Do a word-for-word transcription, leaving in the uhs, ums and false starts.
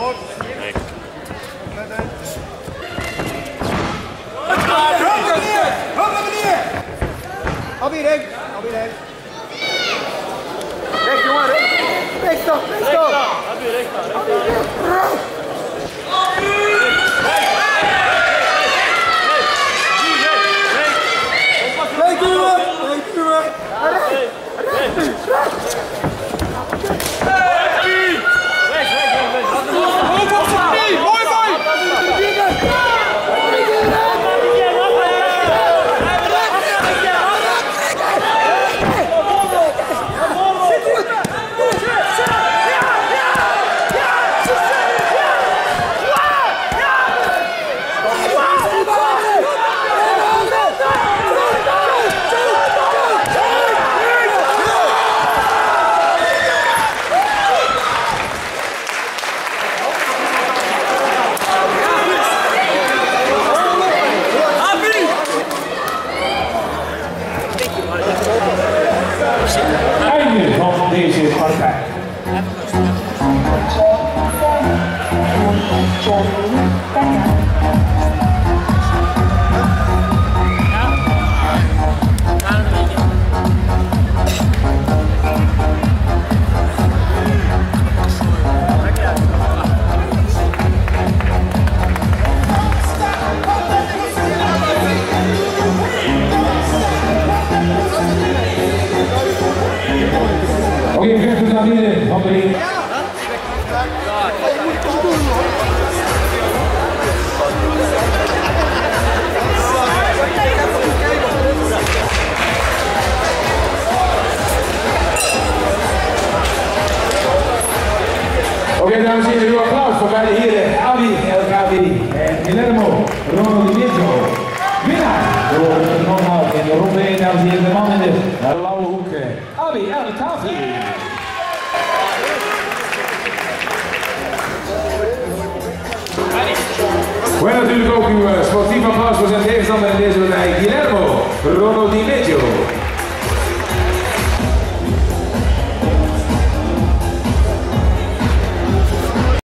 Hou hier heen, hou hier heen. Recht jongen, recht. Recht toch, recht toch. Hou hier recht, hou hier recht. Recht duwen, recht duwen. Recht, recht, recht. Einde van deze partij. Oké, we gaan naar binnen van de ring. Oké, dames en heren, uw applaus voor beide heren, Abi El Kabi en Guillermo Ronaldinho. Winnaar door de man in de ronde één, dames en heren, de man in de blauwe hoek, Abi El Kabi. We hebben natuurlijk ook uw sportief applaus voor zijn tegenstander in deze partij, Guillermo Ronaldinho.